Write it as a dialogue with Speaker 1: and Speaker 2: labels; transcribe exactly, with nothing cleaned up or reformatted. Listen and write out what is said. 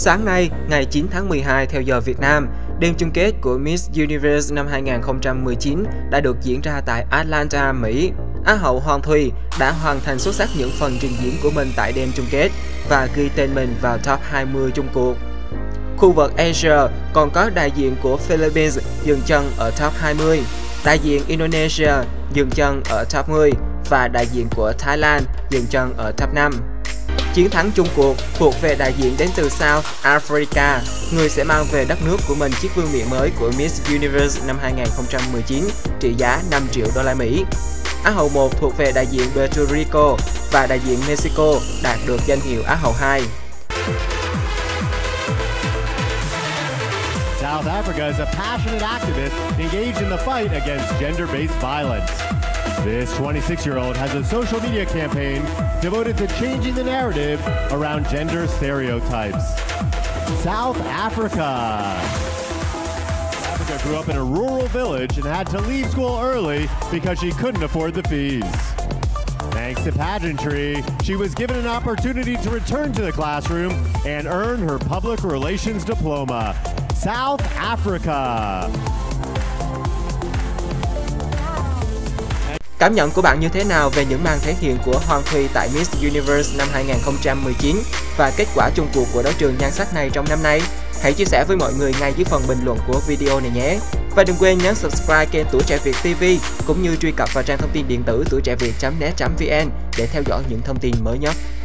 Speaker 1: Sáng nay, ngày chín tháng mười hai theo giờ Việt Nam, đêm chung kết của Miss Universe năm hai nghìn không trăm mười chín đã được diễn ra tại Atlanta, Mỹ. Á hậu Hoàng Thùy đã hoàn thành xuất sắc những phần trình diễn của mình tại đêm chung kết và ghi tên mình vào top hai mươi chung cuộc. Khu vực Asia còn có đại diện của Philippines dừng chân ở top hai mươi, đại diện Indonesia dừng chân ở top mười và đại diện của Thái Lan dừng chân ở top năm. Chiến thắng chung cuộc thuộc về đại diện đến từ South Africa, người sẽ mang về đất nước của mình chiếc vương miện mới của Miss Universe năm hai nghìn không trăm mười chín trị giá năm triệu đô la Mỹ. Á hậu một thuộc về đại diện Puerto Rico và đại diện Mexico đạt được danh hiệu Á hậu hai.
Speaker 2: South Africa is a passionate activist engaged in the fight against gender-based violence. This twenty-six-year-old has a social media campaign devoted to changing the narrative around gender stereotypes. South Africa. Africa grew up in a rural village and had to leave school early because she couldn't afford the fees. Thanks to pageantry, she was given an opportunity to return to the classroom and earn her public relations diploma. South Africa.
Speaker 1: Cảm nhận của bạn như thế nào về những màn thể hiện của Hoàng Thùy tại Miss Universe năm hai nghìn không trăm mười chín và kết quả chung cuộc của đấu trường nhan sắc này trong năm nay? Hãy chia sẻ với mọi người ngay dưới phần bình luận của video này nhé. Và đừng quên nhấn subscribe kênh Tuổi Trẻ Việt ti vi cũng như truy cập vào trang thông tin điện tử tuổi trẻ việt chấm net chấm vn để theo dõi những thông tin mới nhất.